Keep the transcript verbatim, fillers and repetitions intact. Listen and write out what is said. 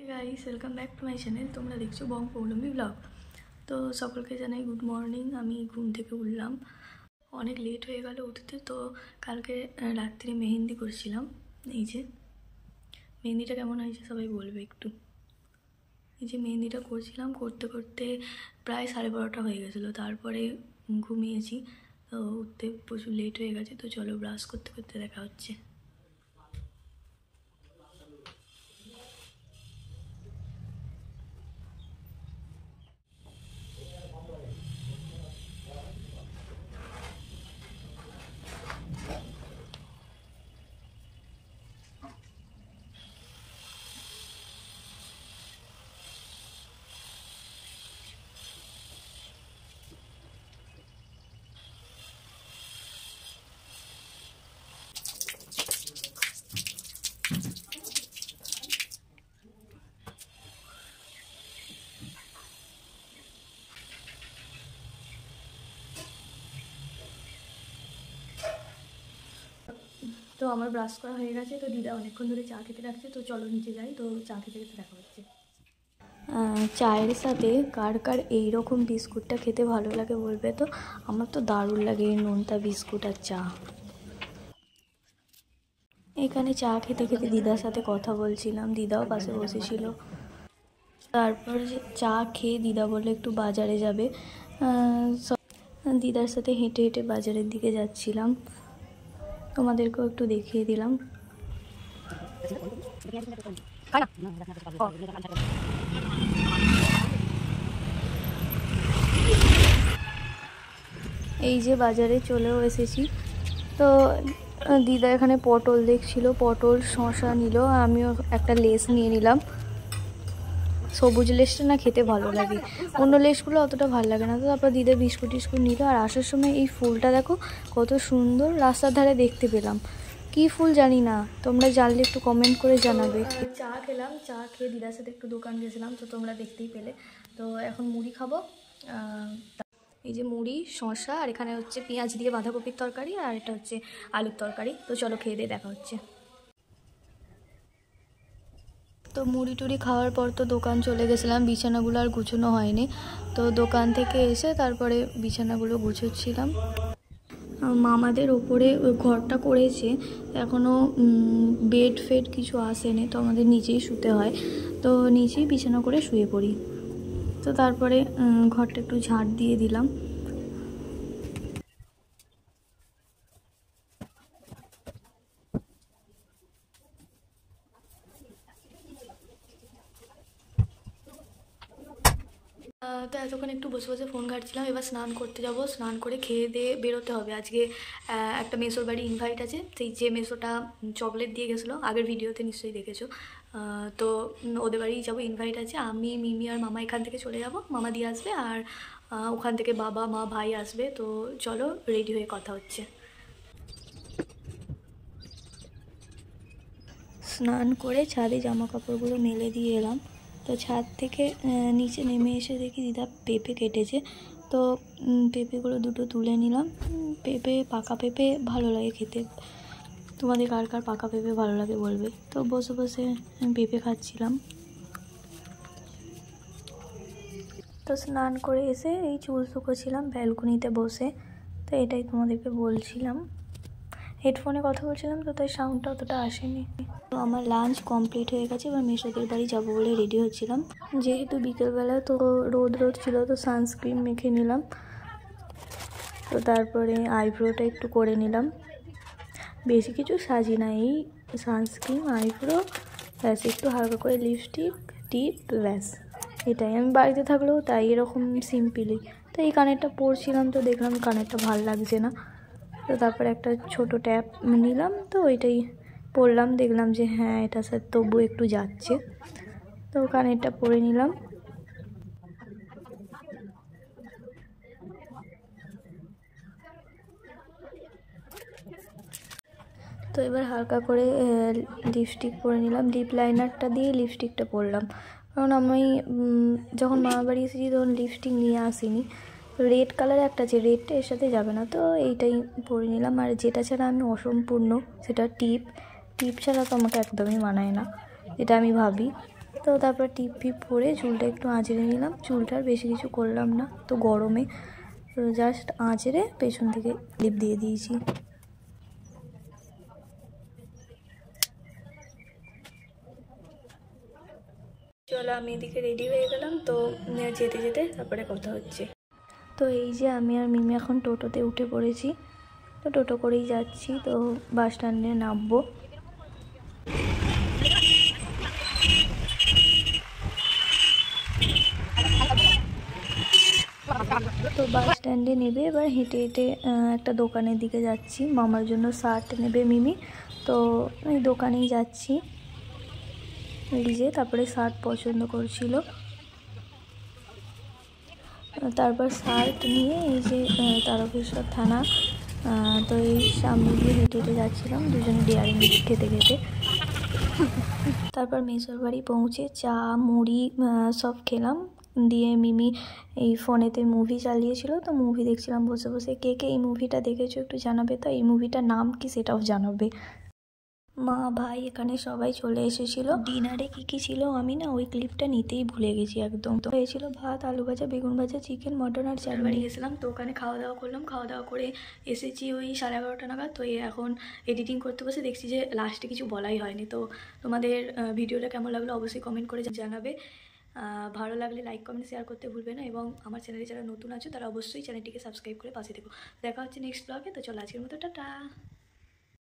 Guys, welcome back to my channel. তোমরা দেখছো বং Poulami blog. তো সকলকে জানাই গুড মর্নিং। আমি ঘুম থেকে উঠলাম, অনেক লেট হয়ে গেল উঠতে। তো কালকে রাত্রে মেহেন্দি করছিলাম। এই যে মেহেন্দিটা কেমন হয়েছে সবাই বলবে একটু। এই যে মেহেন্দিটা করছিলাম, করতে করতে প্রায় সাড়ে বারোটা হয়ে গেছিলো। তারপরে ঘুমিয়েছি, তো উঠতে প্রচুর লেট হয়ে গেছে। তো চলো ব্রাশ করতে করতে দেখা হচ্ছে। তো আমার ব্রাশ করা হয়ে গেছে। তো দিদা অনেকক্ষণ ধরে চা খেতে রাখছে। তো চলো নিচে যাই, তো চা খেতে খেতে দেখা হচ্ছে। চায়ের সাথে কার কার এইরকম বিস্কুটটা খেতে ভালো লাগে বলবে তো। আমার তো দারুণ লাগে এই নোনতা বিস্কুট আর চা। এখানে চা খেতে খেতে দিদার সাথে কথা বলছিলাম, দিদাও পাশে বসেছিল। তারপর চা খেয়ে দিদা বললো একটু বাজারে যাবে। দিদার সাথে হেঁটে হেঁটে বাজারের দিকে যাচ্ছিলাম, তোমাদেরকেও একটু দেখিয়ে দিলাম। এই যে বাজারে চলেও এসেছি। তো দিদা এখানে পটল দেখছিল, পটল শসা নিল, আমিও একটা লেস নিয়ে নিলাম। সবুজ লেসটা না খেতে ভালো লাগে, অন্য লেসগুলো অতটা ভালো লাগে না। তো তারপর দিদা বিস্কুট টিস্কুট নিল। আর আসার সময় এই ফুলটা দেখো কত সুন্দর, রাস্তার ধারে দেখতে পেলাম। কি ফুল জানি না, তোমরা জানলে একটু কমেন্ট করে জানাবে। চা খেলাম, চা খেয়ে দিদার সাথে একটু দোকান গেছিলাম, তো তোমরা দেখতেই পেলে। তো এখন মুড়ি খাবো। এই যে মুড়ি, শসা, আর এখানে হচ্ছে পেঁয়াজ দিয়ে বাঁধাকপির তরকারি, আর এটা হচ্ছে আলুর তরকারি। তো চলো খেয়ে দিয়ে দেখা হচ্ছে। তো মুড়ি টুড়ি খাওয়ার পর তো দোকান চলে গেছিলাম, বিছানাগুলো আর গুছানো হয়নি। তো দোকান থেকে এসে তারপরে বিছানাগুলো গুছোচ্ছিলাম। মামাদের ওপরে ঘরটা করেছে, এখনও বেড ফেড কিছু আসেনি, তো আমাদের নিচেই শুতে হয়। তো নিচেই বিছানা করে শুয়ে পড়ি। তো তারপরে ঘরটা একটু ঝাড় দিয়ে দিলাম। তো এতক্ষণ একটু বসে বসে ফোন ঘাঁটছিলাম। এবার স্নান করতে যাব, স্নান করে খেয়ে দিয়ে বেরোতে হবে। আজকে একটা মেসোর বাড়ি ইনভাইট আছে, সেই যে মেসোটা চকলেট দিয়ে গেছিলো, আগের ভিডিওতে নিশ্চয়ই দেখেছো। তো ওদের বাড়ি যাবো, ইনভাইট আছে। আমি, মিমি আর মামা এখান থেকে চলে যাব, মামা দিয়ে আসবে, আর ওখান থেকে বাবা মা ভাই আসবে। তো চলো রেডি হয়ে কথা হচ্ছে। স্নান করে ছাদে জামা কাপড়গুলো মেলে দিয়ে এলাম। তো ছাদ থেকে নিচে নেমে এসে দেখি দিদা পেঁপে কেটেছে। তো পেঁপেগুলো দুটো তুলে নিলাম। পেঁপে, পাকা পেঁপে ভালো লাগে খেতে। তোমাদের কার কার পাকা পেঁপে ভালো লাগে বলবে। তো বসে বসে পেঁপে খাচ্ছিলাম। তো স্নান করে এসে এই চুল শুকোছিলাম ব্যালকনিতে বসে। তো এটাই তোমাদেরকে বলছিলাম, হেডফোনে কথা বলছিলাম, তো তাই সাউন্ডটা অতটা আসেনি। তো আমার লাঞ্চ কমপ্লিট হয়ে গেছে, এবার মেসোদের বাড়ি যাবো বলে রেডি হচ্ছিলাম। যেহেতু বিকেলবেলা তো রোদ রোদ ছিল, তো সানস্ক্রিন মেখে নিলাম। তো তারপরে আইব্রোটা একটু করে নিলাম, বেশি কিছু সাজি না, এই সানস্ক্রিন, আইব্রো, ব্যাস একটু হালকা করে লিপস্টিক, টিপ, ব্যাস এটাই। আমি বাড়িতে থাকলেও তাই এরকম সিম্পলি। তো এই কানেরটা পরছিলাম, তো দেখলাম কানেরটা ভালো লাগছে না। তো তারপরে একটা ছোট ট্যাপ নিলাম, তো ওইটাই পরলাম, দেখলাম যে হ্যাঁ এটা স্যার তবু একটু যাচ্ছে। তো কানেরটা পরে নিলাম। তো এবার হালকা করে লিপস্টিক পরে নিলাম, লিপ লাইনারটা দিয়ে লিপস্টিকটা পরলাম। কারণ আমি যখন মামা বাড়ি এসেছি তখন লিপস্টিক নিয়ে আসিনি। রেড কালার একটা আছে, রেডটা এর সাথে যাবে না, তো এইটাই পরে নিলাম। আর যেটা ছাড়া আমি অসম্পূর্ণ সেটা টিপ। টিপ ছাড়া তো আমাকে একদমই মানায় না, এটা আমি ভাবি। তো তারপর টিপ ফিপ পরে চুলটা একটু আঁচড়ে নিলাম। চুলটা আর বেশি কিছু করলাম না, তো গরমে তো জাস্ট আঁচড়ে পেছন থেকে ক্লিপ দিয়ে দিয়েছি। চলো আমি এদিকে রেডি হয়ে গেলাম, তো যেতে যেতে তারপরে কথা হচ্ছে। তো এই যে আমি আর মিমি এখন টোটোতে উঠে পড়েছি, তো টোটো করেই যাচ্ছি, তো বাস স্ট্যান্ডে নামবো। তো বাস স্ট্যান্ডে নেবে এবার হেঁটে হেঁটে একটা দোকানের দিকে যাচ্ছি। মামার জন্য শার্ট নেবে মিমি, তো ওই দোকানেই যাচ্ছি। এই যে তারপরে শার্ট পছন্দ করছিল, তারপর শার্ট নিয়ে এই যে তারকেশ্বর থানা, তো এই সামনে দিয়ে হেঁটে হেঁটে যাচ্ছিলাম দুজনে ডেয়ারি মিল্ক খেতে খেতে। তারপর মেসোর বাড়ি পৌঁছে চা মুড়ি সব খেলাম, দিয়ে মিমি এই ফোনেতে মুভি চালিয়েছিল, তো মুভি দেখছিলাম বসে বসে। কে কে এই মুভিটা দেখেছো একটু জানাবে, তো এই মুভিটার নাম কি সেটাও জানাবে। মা ভাই এখানে সবাই চলে এসেছিল। ডিনারে কি কি ছিল আমি না ওই ক্লিপটা নিতেই ভুলে গেছি একদম। তো হয়েছিল ভাত, আলু ভাজা, বেগুন ভাজা, চিকেন, মটন আর চার বাড়ি গেছিলাম, তো ওখানে খাওয়া দাওয়া করলাম। খাওয়া দাওয়া করে এসেছি ওই সাড়ে এগারোটা নাগাদ। তো এখন এডিটিং করতে বসে দেখছি যে লাস্টে কিছু বলাই হয়নি। তো তোমাদের ভিডিওটা কেমন লাগলো অবশ্যই কমেন্ট করে জানাবে। ভালো লাগলে লাইক কমেন্ট শেয়ার করতে ভুলবে না, এবং আমার চ্যানেলে যারা নতুন আছো তারা অবশ্যই চ্যানেলটিকে সাবস্ক্রাইব করে পাশে থেকো। দেখা হচ্ছে নেক্সট ব্লগে। তো চলো আজকের মতো টাটা।